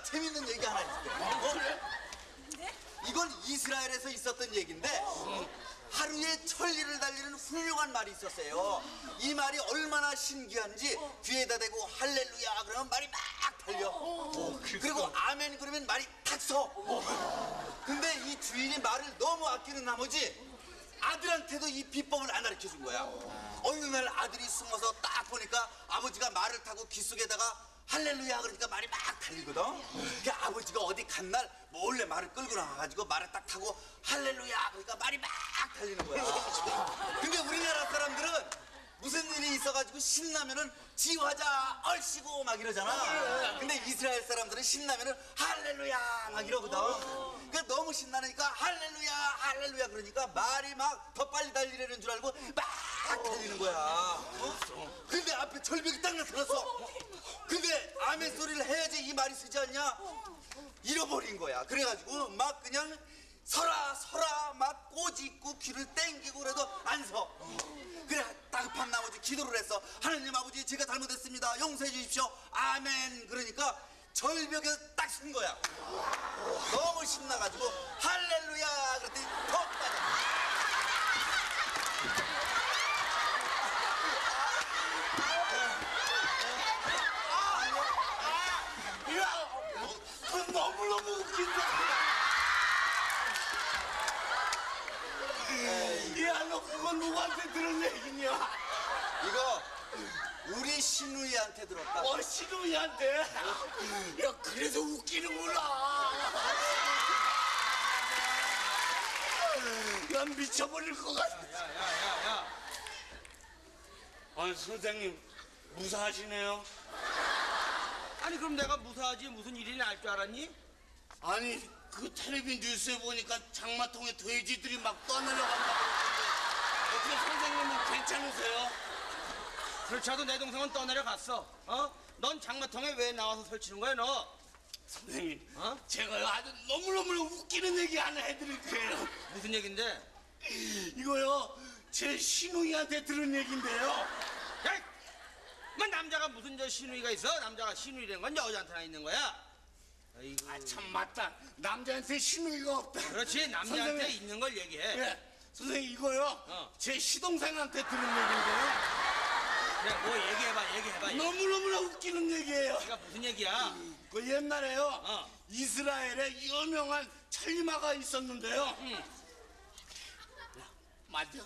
재밌는 얘기 하나 있을게. 그래? 이건 이스라엘에서 있었던 얘기인데 하루에 천리를 달리는 훌륭한 말이 있었어요. 이 말이 얼마나 신기한지 귀에다 대고 할렐루야 그러면 말이 막 달려. 그리고 아멘 그러면 말이 탁 서. 근데 이 주인이 말을 너무 아끼는 나머지 아들한테도 이 비법을 안 가르쳐 준 거야. 어느 날 아들이 숨어서 딱 보니까 아버지가 말을 타고 귀 속에다가 할렐루야 그러니까 말이 막 달리거든. 그 아버지가 어디 간 날 몰래 말을 끌고 나가가지고 말을 딱 타고 할렐루야 그러니까 말이 막 달리는 거야. 근데 우리나라 사람들은 무슨 일이 있어가지고 신나면은 지화자 얼씨구 막 이러잖아. 근데 이스라엘 사람들은 신나면은 할렐루야 막 이러거든. 그러니까 너무 신나니까 할렐루야 할렐루야 그러니까 말이 막 더 빨리 달리려는 줄 알고 막 달리는 거야. 근데 앞에 절벽이 딱 나타났어. 근데 아멘 소리를 해야지 이 말이 쓰지 않냐? 잃어버린 거야. 그래가지고 막 그냥 서라 서라 막 꼬집고 귀를 땡기고 그래도 안 서. 그래 다급한 나머지 기도를 했어. 하나님 아버지 제가 잘못했습니다. 용서해 주십시오. 아멘. 그러니까 절벽에 딱 쓴 거야. 너무 신나가지고 할렐루야 그랬더니 더 빠져. 그건 너무너무 웃긴다. 야, 너 그건 누구한테 들은 얘기냐? 이거 우리 신우이한테 들었다. 신우이한테? 야, 그래서 웃기는구나. 난 미쳐버릴 것 같아. 야. 아니, 선생님, 무사하시네요? 아니 그럼 내가 무사하지 무슨 일이 날 줄 알았니? 아니, 그 텔레비 뉴스에 보니까 장마통에 돼지들이 막 떠내려간다고 그러는데 어떻게 선생님은 괜찮으세요? 그렇지 않아도 내 동생은 떠내려갔어. 넌 장마통에 왜 나와서 설치는 거야 너? 선생님, 어? 제가요 아주 너무너무 웃기는 얘기 하나 해드릴게요. 무슨 얘긴데? 이거요, 제 시누이한테 들은 얘긴데요. 야, 뭐 남자가 무슨 저 시누이가 있어? 남자가 시누이라는 건 여자한테나 있는 거야. 아이고. 아, 참 맞다. 남자한테 시누이가 없다. 그렇지 남자한테 선생님. 있는 걸 얘기해. 예, 선생님 이거요, 제 시동생한테 들은 얘긴데요. 그래 뭐 얘기해봐. 너무너무나 웃기는 얘기예요. 네가 무슨 얘기야? 그 옛날에요, 이스라엘에 유명한 천리마가 있었는데요. 맞아?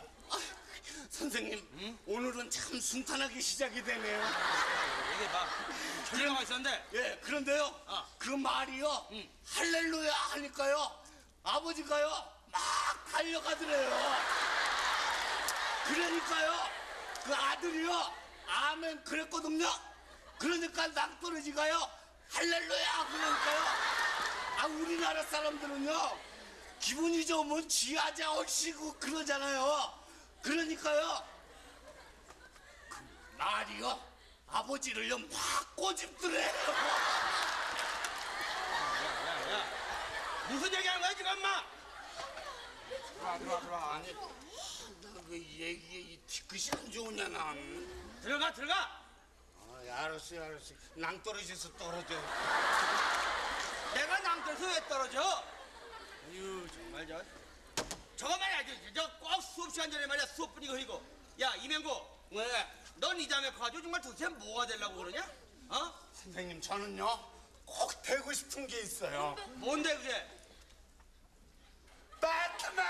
선생님, 오늘은 참 순탄하게 시작이 되네요. 얘기해봐. 천리마가 있었는데. 예, 그런데요, 그 말이요, 할렐루야 하니까요, 아버지가요, 막 달려가더래요. 그러니까요, 그 아들이요, 아멘 그랬거든요. 그러니까 낭떠러지가요, 할렐루야 그러니까요. 아, 우리나라 사람들은요, 기분이 좋으면 쥐하자 얼씨구 그러잖아요. 그러니까요, 그 말이요, 아버지를요 막 꼬집더래요. 야. 무슨 얘기하는 거야 지금 엄마? 들어와. 아니, 나 왜 얘기에 이 뒤끝이 안 좋으냐 난. 들어가. 알았어. 낭떠러지에서 떨어져. 내가 낭떠러서 왜 떨어져? 아유 정말 저거 말이야 저꼭 수업 시간 전에 말이야 수업 분위기 흐리고. 야 이명구 왜? 넌 이 자매 커가지고 정말 도대체 뭐가 되려고 그러냐? 선생님, 저는요 꼭 되고 싶은 게 있어요. 뭔데 그게? 배트맨!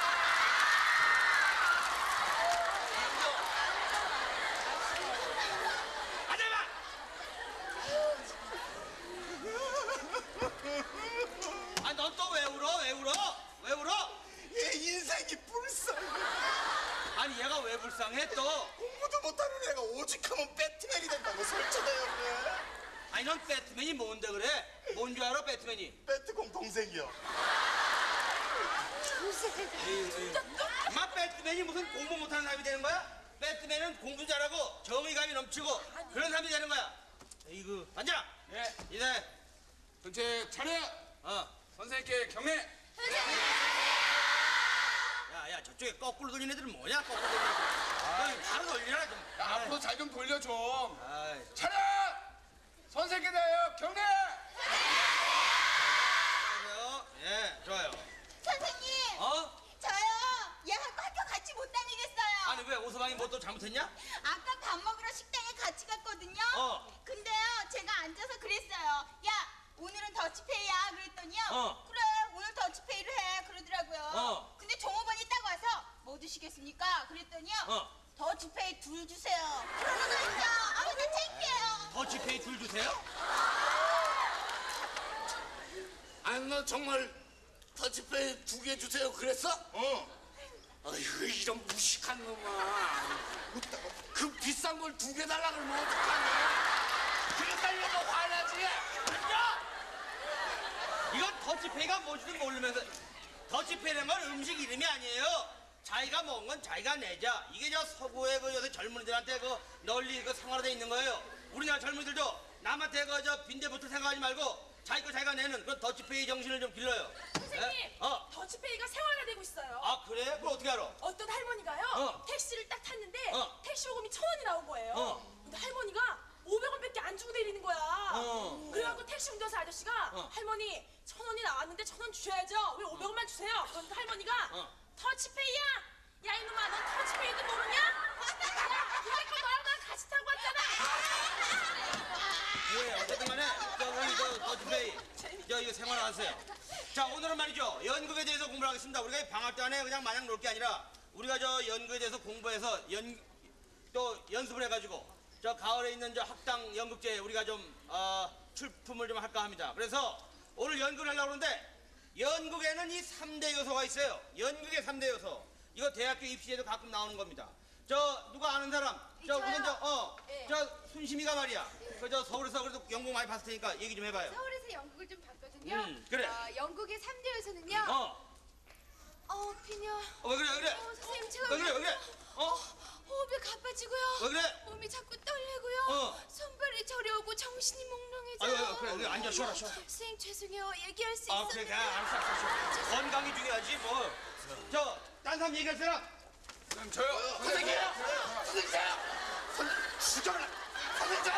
아 넌 또 왜 울어? 얘 인생이 불쌍해. 아니 얘가 왜 불쌍해 또? 공부도 못하는 애가 오직하면 배트맨이 된다고 설치돼요. 아니 넌 배트맨이 뭔데 그래? 뭔 줄 알아 배트맨이? 배트공 동생이요. 엄마 배트맨이 무슨 공부 못하는 사람이 되는 거야? 배트맨은 공부 잘하고 정의감이 넘치고 그런 사람이 되는 거야. 이거 앉아. 예. 이제 전체 차례. 선생님께 경례. 야 저쪽에 거꾸로 돌리는 애들은 뭐냐? 거꾸로 돌리는 애들. 바로 돌리라 좀. 야, 앞으로 잘 좀 돌려 좀. 아이. 차렷! 선생님께 대하여 경례! 좋아요. 선생님. 어? 저요. 얘하고 학교 같이 못 다니겠어요. 아니 왜 오서방이 뭐 또 잘못했냐? 아까 밥 먹으러 식당에 같이 갔거든요. 근데요, 제가 앉아서 그랬어요. 야, 오늘은 더치페이야. 그랬더니요. 그래, 오늘 더치페이를 해. 그러더라고요. 근데 종업원이 딱 와서 뭐 드시겠습니까? 그랬더니요. 더치페이 둘 주세요. 그러는 거있죠. 아우, 나 창피해요. 더치페이 둘 주세요? 아니 너 정말 터치페이 2개 주세요 그랬어? 아이고 이런 무식한 놈아. 그 비싼 걸 2개 달라 그러면 어떡하니? 그래 달려도 화나지. 이건 더치페이가 뭔지도 모르면서 더치페이라는 건 음식 이름이 아니에요. 자기가 먹은 건 자기가 내자. 이게 저 서구의 그 요새 젊은이들한테 그 널리 그 생활화돼 있는 거예요. 우리나라 젊은이들도 남한테 그 저 빈대붙을 생각하지 말고 자기 거 자기가 내는 그런 더치페이 정신을 좀 길러요. 선생님, 더치페이가 생활화되고 있어요. 아 그래? 그걸 어떻게 알아? 어떤 할머니가요, 택시를 딱 탔는데 택시 요금이 1,000원이 나온 거예요. 근데 할머니가 500원밖에 안 주고 내리는 거야. 그래갖고 택시 운전사 아저씨가 할머니 1,000원이 나왔는데 1,000원 주셔야죠. 왜 500원만 주세요? 그러니까 할머니가 터치페이야? 야 이놈아, 넌 터치페이도 모르냐? 야, 이거 너랑 나랑 같이 타고 왔잖아. 예, 어쨌든 간에 저 더치페이 이거 생활화하세요. 자, 오늘은 말이죠, 연극에 대해서 공부를 하겠습니다. 우리가 이 방학 때 안에 그냥 마냥 놀 게 아니라 우리가 저 연극에 대해서 공부해서 또 연습을 해가지고 저 가을에 있는 저 학당 연극제에 우리가 좀 출품을 좀 할까 합니다. 그래서 오늘 연극을 하려고 하는데 연극에는 이 3대 요소가 있어요. 연극의 3대 요소. 이거 대학교 입시에도 가끔 나오는 겁니다. 저 누가 아는 사람? 저 우선 저 순심이가 말이야. 그 저 서울에서 그래도 연극 많이 봤을 테니까 얘기 좀 해봐요. 서울에서 연극을 좀 봤거든요. 그래. 연극의 3대 요소는요. 빈여. 왜 그래? 선생님, 제가 왜 그래? 호흡이 가빠지고요. 왜 그래? 몸이 자꾸 떨리고요. 손발이 저려오고 정신이 몽롱해져요. 아유, 그래, 앉아, 쉬어라. 선생님, 죄송해요. 얘기할 수 있어요. 그래, 알았어. 건강이 중요하지, 뭐. 딴 사람 얘기할 사람? 그럼 저요. 선생님! 죽여라! 선생님!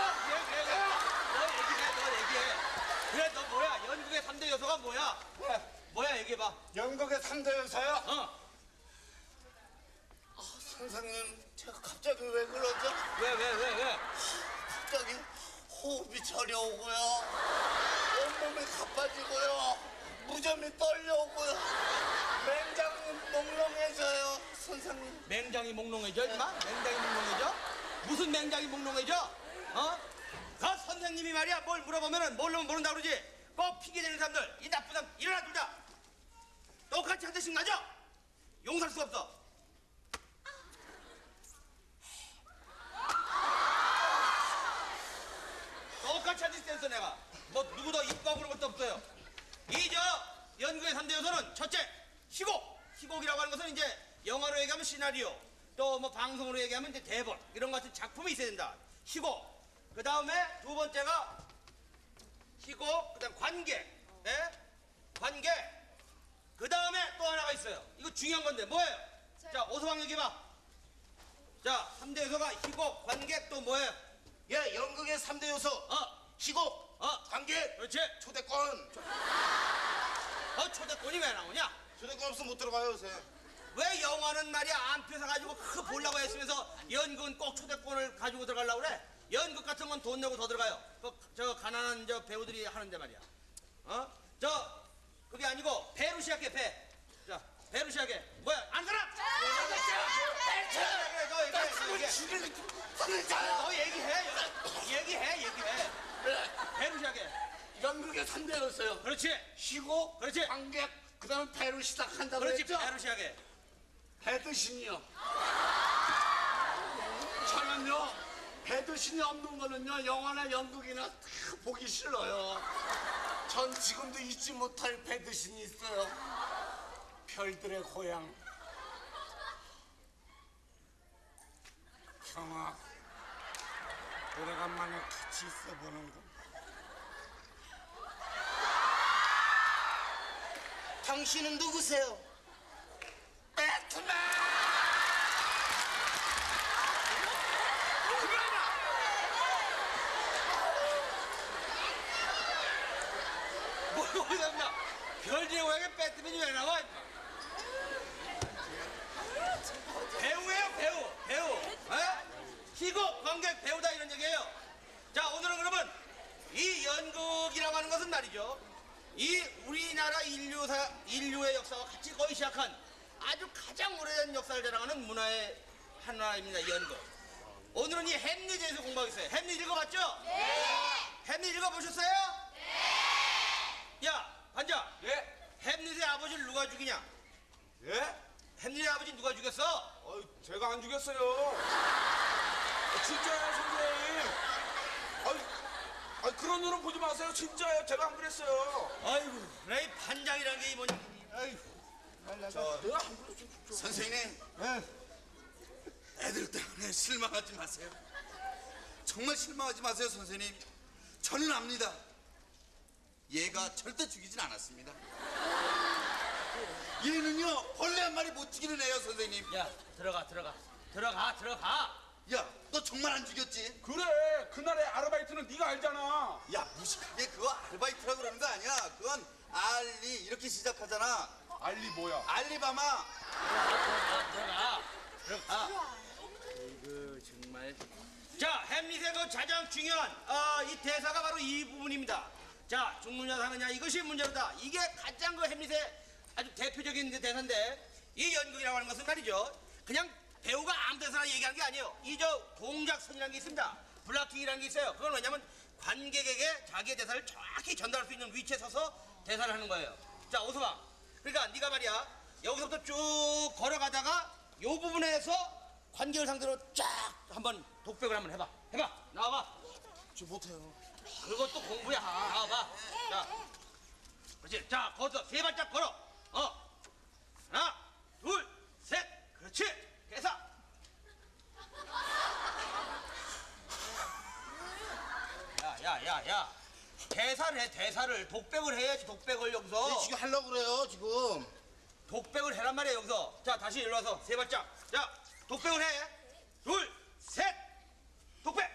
너 얘기해. 그래, 너 뭐야? 연극의 3대 요소가 뭐야? 뭐야, 얘기해봐. 연극의 3대 요소요? 어. 선생님, 제가 갑자기 왜 그러죠? 왜? 갑자기 호흡이 저려오고요. 온몸이 가빠지고요. 무좀이 떨려오고요. 맹장이 몽롱해져요, 선생님. 맹장이 몽롱해져, 임마? 맹장이 몽롱해져? 무슨 맹장이 몽롱해져? 그 선생님이 말이야, 뭘 물어보면은 모르면 모른다 그러지? 꼭 핑계대는 사람들, 이 나쁜 사람, 일어나 둘 다! 똑같이 한 대씩 맞아! 용서할 수가 없어. 똑같이 한 대씩 했어, 내가. 뭐, 누구도 이뻐하고 그런 것도 없어요. 연극의 3대 요소는 첫째, 희곡. 희곡이라고 하는 것은 이제 영화로 얘기하면 시나리오, 또 뭐 방송으로 얘기하면 이제 대본, 이런 것 같은 작품이 있어야 된다. 희곡. 그 다음에 두 번째가 희곡, 그 다음 관객. 관객. 그 다음에 또 하나가 있어요. 이거 중요한 건데, 뭐예요? 자, 오서방 얘기해봐. 자, 3대 요소가 희곡, 관객, 또 뭐예요? 예, 연극의 3대 요소. 희곡, 관객, 그렇지. 초대권. 초대권이 왜 나오냐? 초대권 없으면 못 들어가요, 요새. 왜 영화는 말이야 안 펴서가지고 그거 보려고 했으면서 연극은 꼭 초대권을 가지고 들어가려고 그래? 연극 같은 건 돈 내고 더 들어가요. 저 가난한 저 배우들이 하는데 말이야. 그게 아니고 배로 시작해, 배. 자, 배로 시작해. 뭐야, 안 사람? 너 얘기해. 배로 시작해. 연극의 3대 요소요. 그렇지. 희곡, 그렇지. 관객, 그 다음에 배로 시작한다고 그렇지, 그랬죠? 배로 시작해. 배드신이요. 저는요, 배드신이 없는 거는요, 영화나 연극이나 다 보기 싫어요. 전 지금도 잊지 못할 배드신이 있어요. 별들의 고향. 경아, 오래간만에 같이 있어보는 거. 당신은 누구세요? 배트맨! 뭐야? 별진의 고향에 배트맨이 왜 나와? 배우예요, 배우. 희곡, 관객, 배우다 이런 얘기예요. 자, 오늘은 그러면 이 연극이라고 하는 것은 말이죠. 이 우리나라 인류의 역사와 같이 거의 시작한 아주 가장 오래된 역사를 자랑하는 문화의 하나입니다, 연극. 오늘은 이 햄릿에 대해서 공부하겠어요. 햄릿 읽어봤죠? 네. 햄릿 읽어보셨어요? 네. 야, 반장. 예? 햄릿의 아버지를 누가 죽이냐? 예? 햄릿의 아버지 누가 죽였어? 제가 안 죽였어요. 진짜예요, 선생님. 그런 눈은 보지 마세요. 진짜예요. 제가 안 그랬어요. 아이고, 그래, 이 반장이라는 게 이 뭐니? 아이고. 선생님, 애들 때문에 실망하지 마세요. 정말 실망하지 마세요, 선생님. 저는 압니다. 얘가 절대 죽이진 않았습니다. 얘는요, 벌레 한 마리 못 죽이는 애요, 선생님. 야, 들어가. 야, 너 정말 안 죽였지? 그래. 그날의 아르바이트는 네가 알잖아. 야, 무식하게 그거 아르바이트라고 그러는 거 아니야. 그건 알리 이렇게 시작하잖아. 알리 뭐야? 알리바마. 들어가. 이거 정말. 자, 햄릿의 그 가장 중요한 이 대사가 바로 이 부분입니다. 자, 죽느냐 사느냐 이것이 문제로다. 이게 가장 그 햄릿의 아주 대표적인 대사인데, 이 연극이라고 하는 것은 말이죠, 그냥 배우가 아무 대사나 얘기하는 게 아니에요. 이 동작선이라는 게 있습니다. 블락킹이라는 게 있어요. 그건 왜냐면 관객에게 자기의 대사를 정확히 전달할 수 있는 위치에 서서 대사를 하는 거예요. 자, 오서방. 그러니까 네가 말이야, 여기서부터 쭉 걸어가다가 요 부분에서 관객을 상대로 쫙 한번 독백을 한번 해봐. 나와봐. 저 못해요. 그것도 공부야. 나와봐. 자, 그렇지. 자, 거기서 세 발짝 걸어. 하나, 둘, 셋. 그렇지. 대사. 야. 대사를 해, 대사를. 독백을 해야지, 독백을 여기서. 지금 하려고 그래요, 지금. 독백을 해란 말이야, 여기서. 자, 다시 일로 와서 세 발짝. 자, 독백을 해. 둘, 셋. 독백.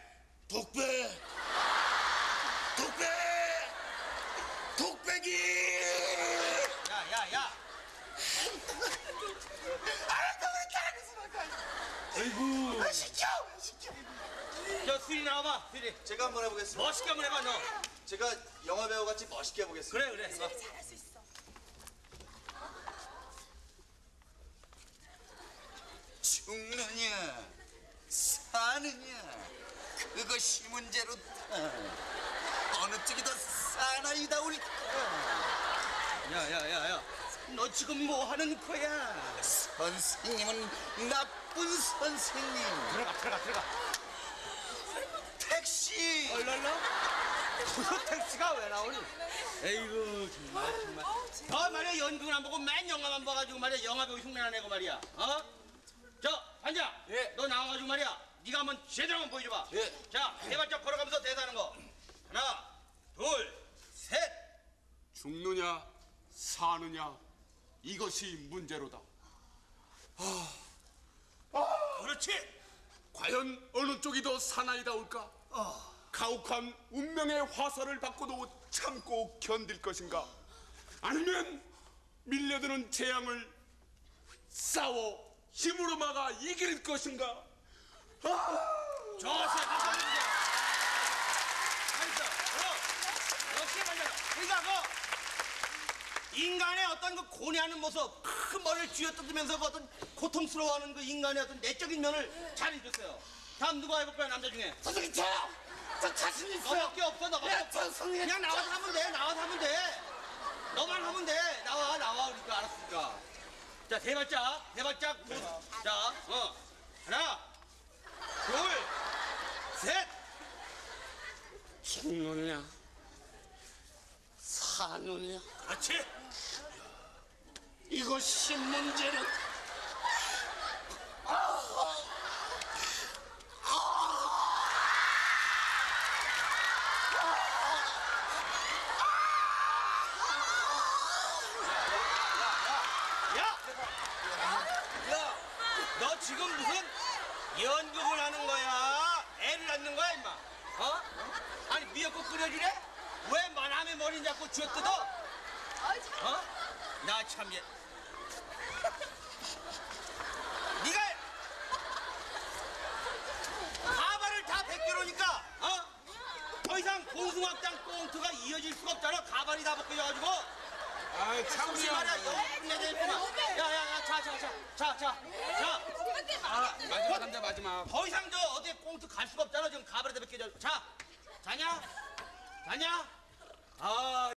독백이. 야. 아이고. 시켜. 저 수리 나와봐, 수리. 제가 한번 해보겠습니다. 멋있게 한번 해봐, 너. 제가 영화 배우 같이 멋있게 해보겠습니다. 그래. 해봐. 잘할 수 있어. 죽느냐 사느냐 그것이 문제로다. 어느 쪽이 더 사나이다울까? 야. 너 지금 뭐 하는 거야? 선생님은 나쁜 선생님. 들어가. 택시. 얼랄라? 그 택시가 왜 나오니? 에이구, 정말. 말이야, 연극을 안 보고 맨 영화만 봐가지고 말이야, 영화배우 흉내나 내고 말이야. 저, 반장. 예. 너 나와가지고 말이야, 네가 한번 제대로 한번 보여줘봐. 예. 자, 해발짝 걸어가면서 대사하는 거. 하나, 둘, 셋. 죽느냐 사느냐 이것이 문제로다. 그렇지. 과연 어느 쪽이 더 사나이다울까? 가혹한 운명의 화살을 받고도 참고 견딜 것인가? 아니면 밀려드는 재앙을 싸워 힘으로 막아 이길 것인가? 좋았어, 감사합니다. 역시 반장. 그러니까 인간의 어떤 그 고뇌하는 모습, 큰 머리를 쥐어뜯으면서 그 어떤 고통스러워하는 그 인간의 어떤 내적인 면을 잘 해줬어요. 다음 누가 해볼까요, 남자 중에? 선생님 저 자신 있어요. 너밖에 없어, 너밖에 없어. 그냥 나와서 하면 돼. 너만 하면 돼. 나와. 우리가 알았으니까. 자, 세 발짝. 자, 하나, 둘, 셋. 죽느냐 사느냐 그렇지. 이것이 문제는. 너 지금 무슨 연극을 하는 거야? 애를 낳는 거야, 임마? 아니, 미역국 끓여주래? 왜 만함에 머리 잡고 쥐어뜯어? 나 참, 얘. 네가 가발을 다 벗겨놓으니까, 더 이상 봉숭아땅 꽁트가 이어질 수가 없잖아. 가발이 다 벗겨져가지고. 아, 참 무슨 말이야, 미안해요. 여기 끝내야 되겠구만. 야, 자. 마지막 한대 마지막. 더 이상 저 어디에 꽁트 갈 수가 없잖아. 지금 가발이 다 벗겨져. 자, 자냐? 아,